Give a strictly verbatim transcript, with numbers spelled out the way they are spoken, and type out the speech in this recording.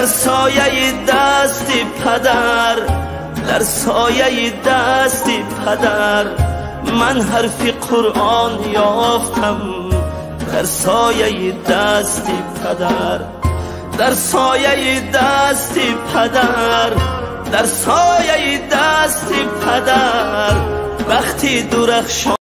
در سایه دستی پدر، در سایه دستی پدر من حرفی قرآن یافتم. در سایه دستی پدر، در سایه دستی پدر، در سایه دستی پدر وقتی درخشان